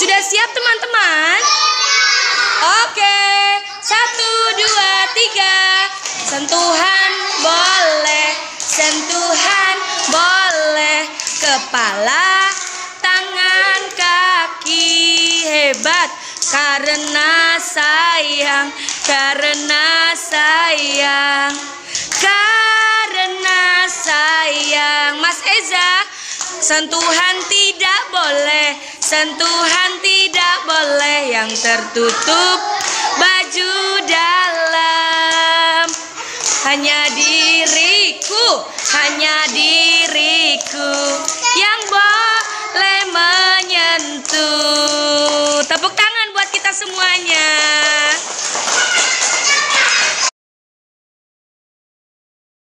Sudah siap teman-teman? Oke, 1, 2, 3. Sentuhan boleh, sentuhan boleh. Kepala, tangan, kaki. Hebat, karena sayang, karena sayang, karena sayang. Mas Eza, sentuhan tidak boleh, sentuhan tidak boleh. Yang tertutup baju dalam hanya diriku.